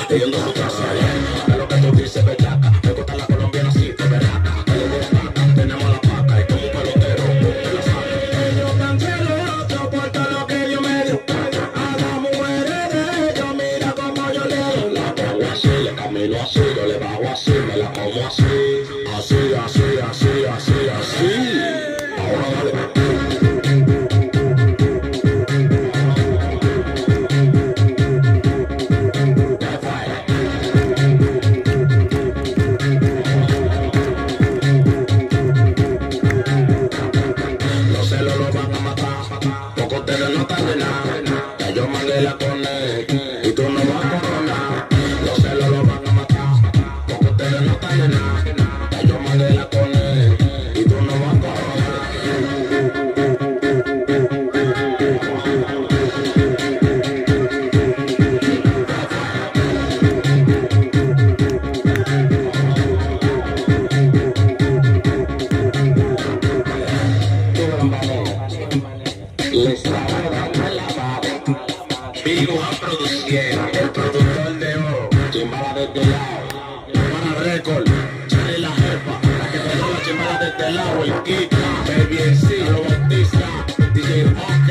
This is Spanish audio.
pidiendo su casa. De lo que tú dices, bellaca. Me gusta la colombiana así, que berraca. Que le den vaca, tenemos la paca. Y como un pelotero, te la saca. Yo cancelo otro por todo lo que yo me dio. A las mujeres de ellos, mira como yo leo. La pongo así, le camino así, yo le bajo así, me la como así. Así, así, así, así, así. Ahora dale. Los celos los van a matar, porque ustedes no están de nada. Ya yo mandé la cone y tú no vas a coronar. Los celos los van a matar, porque ustedes no están de nada. Ya yo mandé la cone y tú no vas a coronar. Les estaba dando el lavado. Vigo a producir, el productor de oro. Chimbala de este lado. Para récord, Charlie la jefa. La que te da la chimbala de este lado. El Kika, Baby en sí, lo bautiza. DJ Rock.